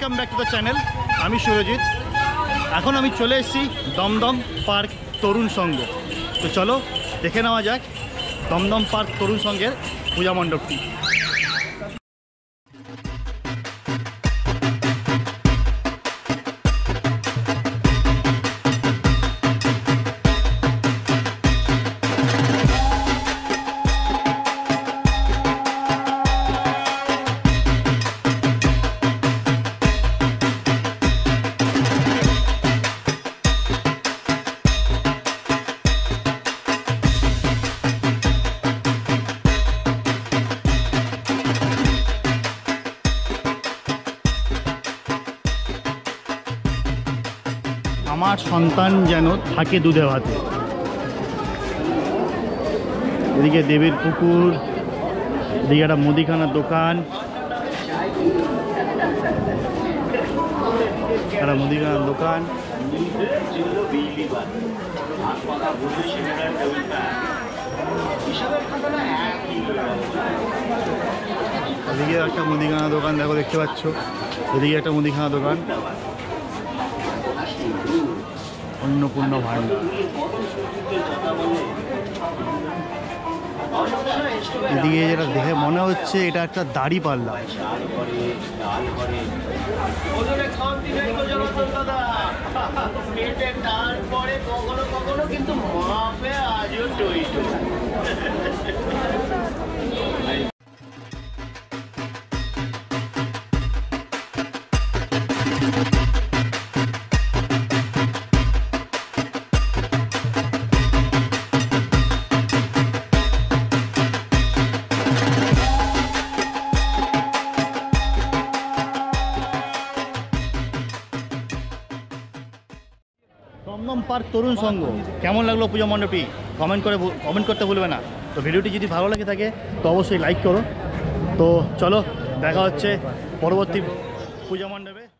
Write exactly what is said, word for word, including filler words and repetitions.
Welcome back to the channel. আমি সুরজিৎ। এখন আমি চলে এসেছি দমদম পার্ক তরুণ সংঘ। তো চলো দেখে নেওয়া যাক দমদম পার্ক তরুণ সংঘের পূজা মণ্ডপটি। আমার সন্তান যেন থাকে দুধে ভাতে। এদিকে দেবীর পুকুর, এদিকে একটা মুদিখানার দোকান, একটা মুদিখানার দোকান, এদিকে একটা মুদিখানা দোকান দেখো, দেখতে পাচ্ছ এদিকে একটা মুদিখানা দোকান, অন্নপূর্ণ ভান্ডার। এদিকে যেটা দেখে মনে হচ্ছে এটা একটা দাড়ি পাল্লা। দমদম পার্ক তরুণ সংঘ কেমন লাগলো পূজা মণ্ডপটি কমেন্ট করে কমেন্ট করতে ভুলবে না। তো ভিডিওটি যদি ভালো লাগে থাকে তো অবশ্যই লাইক করো। তো চলো দেখা হচ্ছে পরবর্তী পূজা মণ্ডপে।